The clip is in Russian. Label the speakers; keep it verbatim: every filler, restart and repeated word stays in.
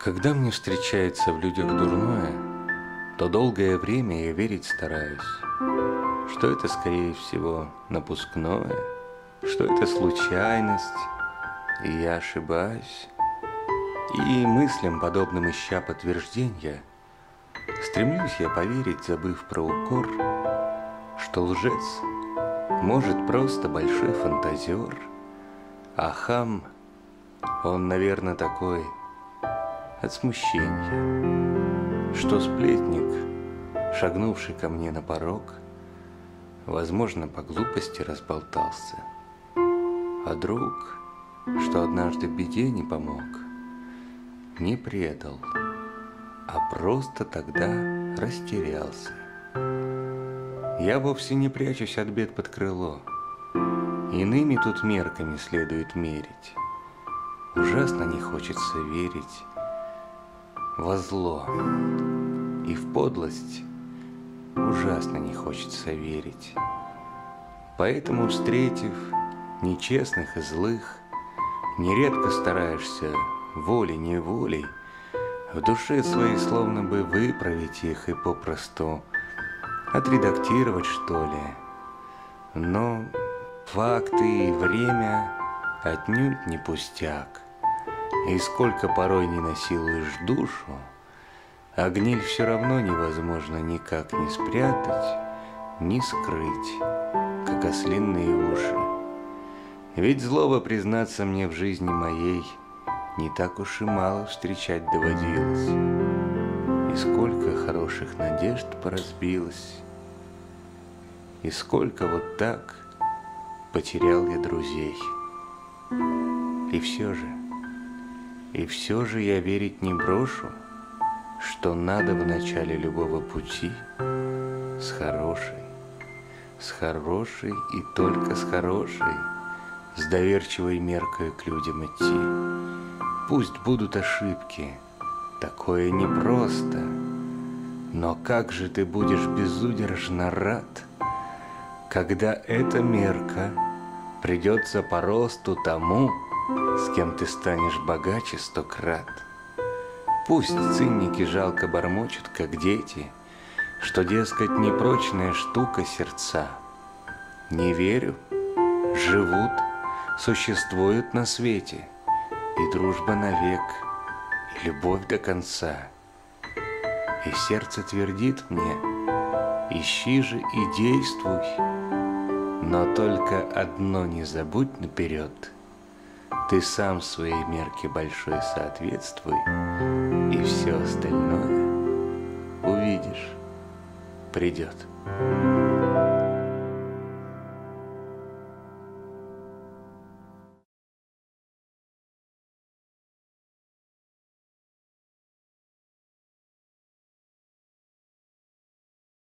Speaker 1: Когда мне встречается в людях дурное, то долгое время я верить стараюсь, что это, скорее всего, напускное, что это случайность, и я ошибаюсь. И мыслям, подобным ища подтверждения, стремлюсь я поверить, забыв про укор, что лжец может просто большой фантазер, а хам, он, наверное, такой от смущения, что сплетник, шагнувший ко мне на порог, возможно, по глупости разболтался, а друг, что однажды в беде не помог, не предал, а просто тогда растерялся. Я вовсе не прячусь от бед под крыло, иными тут мерками следует мерить. Ужасно не хочется верить во зло, и в подлость ужасно не хочется верить. Поэтому, встретив нечестных и злых, нередко стараешься волей-неволей в душе своей словно бы выправить их и попросту отредактировать, что ли. Но факты и время отнюдь не пустяк. И сколько порой не насилуешь душу, а гниль все равно невозможно никак не спрятать, ни скрыть, как ослиные уши. Ведь злого, признаться мне, в жизни моей не так уж и мало встречать доводилось. И сколько хороших надежд поразбилось, и сколько вот так потерял я друзей. И все же, и все же я верить не брошу, что надо в начале любого пути с хорошей, с хорошей и только с хорошей, с доверчивой меркой к людям идти. Пусть будут ошибки, такое непросто, но как же ты будешь безудержно рад, когда эта мерка придется по росту тому, с кем ты станешь богаче сто крат. Пусть цинники жалко бормочут, как дети, что, дескать, непрочная штука сердца. Не верю, живут, существуют на свете, и дружба навек, и любовь до конца. И сердце твердит мне: ищи же и действуй, но только одно не забудь наперед: ты сам своей мерке большой соответствуй, и все остальное, увидишь, придет.